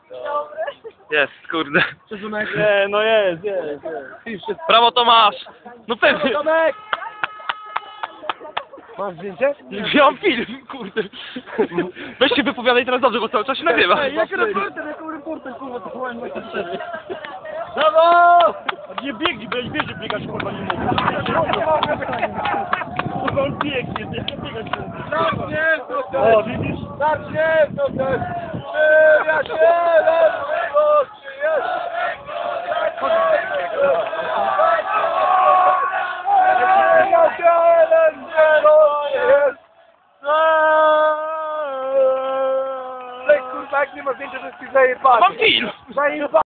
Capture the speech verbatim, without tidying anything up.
Jest, kurde. Nie, no jest, jest, jest. Brawo Tomasz! No pewnie. Tomek! Masz zdjęcie? Ja mam film, kurde. Weź się wypowiadaj teraz dobrze, bo cały czas się nagrywa. Ej, jak reporter, jako reporter, kurwa, to powiem na cztery. Brawo! Nie biegnij, będziesz biegnij, biegać, kurwa, nie mogę. Kurwa, on biegnie, nie biegać nie mogę. Zacznie, to też! O, widzisz? Zacznie, to też! Przyjacielem miłości jest! Przyjacielem miłości jest! Ej, kurwa, jak nie ma zdjęcia, to jest zajebany. Mam film! Zajebany!